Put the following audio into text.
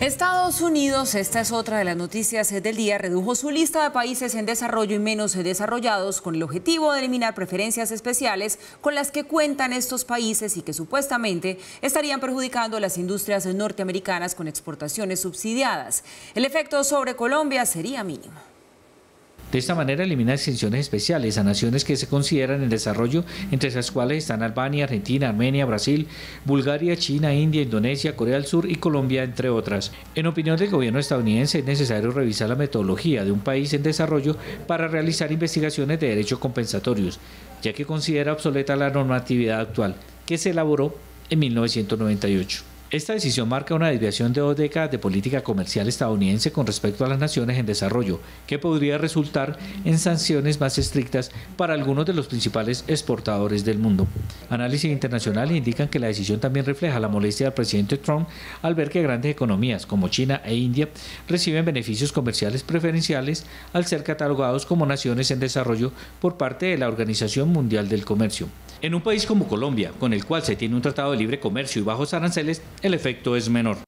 Estados Unidos, esta es otra de las noticias del día, redujo su lista de países en desarrollo y menos desarrollados con el objetivo de eliminar preferencias especiales con las que cuentan estos países y que supuestamente estarían perjudicando a las industrias norteamericanas con exportaciones subsidiadas. El efecto sobre Colombia sería mínimo. De esta manera elimina exenciones especiales a naciones que se consideran en desarrollo, entre las cuales están Albania, Argentina, Armenia, Brasil, Bulgaria, China, India, Indonesia, Corea del Sur y Colombia, entre otras. En opinión del gobierno estadounidense, es necesario revisar la metodología de un país en desarrollo para realizar investigaciones de derechos compensatorios, ya que considera obsoleta la normatividad actual, que se elaboró en 1998. Esta decisión marca una desviación de 2 décadas de política comercial estadounidense con respecto a las naciones en desarrollo, que podría resultar en sanciones más estrictas para algunos de los principales exportadores del mundo. Análisis internacionales indican que la decisión también refleja la molestia del presidente Trump al ver que grandes economías como China e India reciben beneficios comerciales preferenciales al ser catalogados como naciones en desarrollo por parte de la Organización Mundial del Comercio. En un país como Colombia, con el cual se tiene un tratado de libre comercio y bajos aranceles, el efecto es menor.